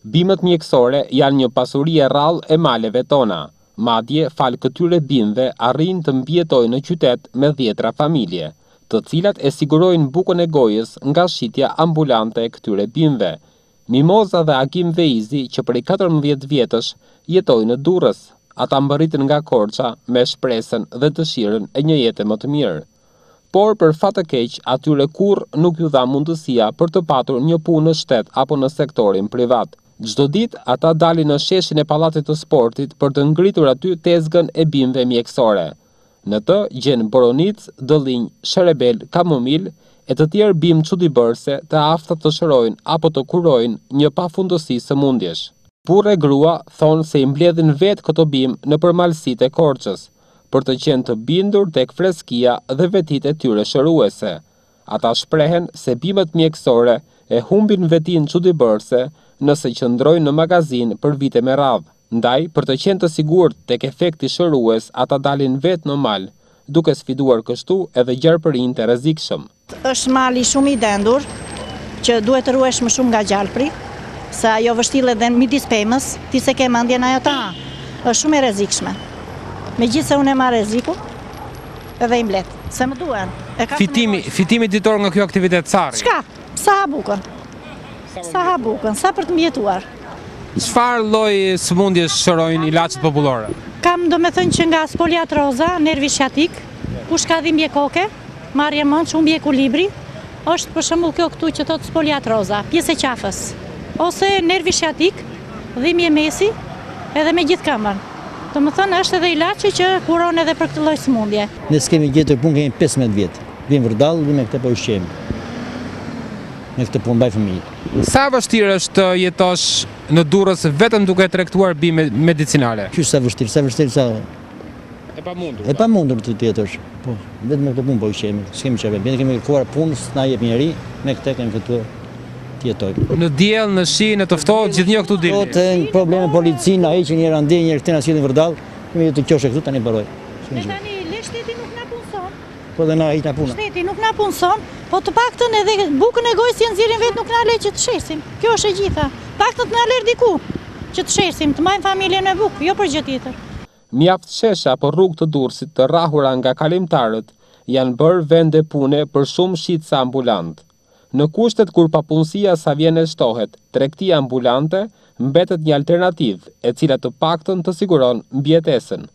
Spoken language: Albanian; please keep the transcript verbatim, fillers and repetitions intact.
Bimët mjekësore janë një pasuri e rrallë e maleve tona. Madje, falë këtyre bimëve, arrin të mbjetojnë në qytet me dhjetra familje, të cilat e sigurojnë bukën e gojës nga shitja ambulante e këtyre bimëve. Mimoza dhe Akim Veizi, që prej katërmbëdhjetë vjetësh, jetojnë në Durrës. Ata mbërritën nga Korça me shpresën dhe dëshirën e një jete më të mirë. Por për fat të keq, atyre kurrë nuk ju dha mundësia për të patur një punë në shtet apo në sektorin privat. Çdo ditë ata dalin në sheshin e Pallatit të Sportit për të ngritur aty tezgën e bimëve mjekësore. Në të gjen boronicë, dëllinj, sherebel, kamomil e të tjerë bimë çuditbërëse të afta të shërojnë apo të kurojnë një pafundësi sëmundjesh. Burrë e grua thonë se i mbledhin vetë këto bimë në përmalësitë e Korçës, për të qenë të bindur tek freskia dhe vetit e tyre shëruese. Ata shprehen se bimët mjekësore e humbin vetin çuditbërëse nëse qëndrojnë në magazin për vite me radhë. Ndaj, për të qenë të sigurt tek efekti shërues, ata dalin vetë në mal, duke sfiduar kështu edhe gjarpërinë të rrezikshëm. Është mali shumë i dendur, që duhet të ruhesh më shumë nga gjalpri, se ajo vështillet dhe midis pemës, ti se ke mendjen ajo ta. Është shumë e rrezikshme. Megjithëse unë e marr rrezikun, edhe i mblet, se më duhen. Fitimi, fitimi ditor nga kjo aktivitet sarri. Çka? Sa ha bukën. Sa ha bukën, sa për të mjetuar. Çfarë lloj sëmundjes shërojnë ilaçet popullore? Kam do me thënë që nga spoliatroza, nervi sciatik, kush ka dhimbje koke, marrje mend, humbje ekuilibri, është për shembull kjo këtu që thot spoliatroza, pjesë e qafës, ose nervi sciatik, dhimbje mesi, edhe me gjithë këmbën. Do me thënë është edhe ilaçi që kuron edhe për këtë lloj sëmundje. Ne s'kemi gjetur punë, kemi pesëmbëdhjetë vjet. Vim vërdall dhe me këtë po ushqemi. Me këtë punë mbaj fëmijë. Sa vështirë është të jetosh në Durrës vetëm duke tregtuar bime medicinale? Qysh sa vështirë, sa vështirë sa e pamundur. E pamundur të jetosh. Po, vetëm me këtë punë po ushqemi. S'kemi çfarë. Ne kemi kërkuar punës, na jep njëri, me këtë kemi fituar të jetojmë. Në diell, në shi, në të ftohtë, gjithnjë këtu dilni. Po, të probleme policinë, ai që njëra ndej, njëra këtë na sjellin vërdall, kemi të qoshë këtu tani mbaroj. Ne tani le shteti nuk na punson. Po dhe na hiq na puna. Shteti nuk na punson, po të paktën edhe bukën e gojës që nxjerrin vetë nuk na le që të shesim. Kjo është e gjitha. Paktën të na lër diku që të shesim, të mbajmë familjen me bukë, jo për gjë tjetër. Mjaft shesha apo rrugë të Durrësit të rrahura nga kalimtarët janë bërë vende pune për shumë shitsa ambulant. Në kushtet kur papunësia sa vjen e shtohet, tregtia ambulante mbetet një alternativë e cila të paktën të siguron mbijetesën.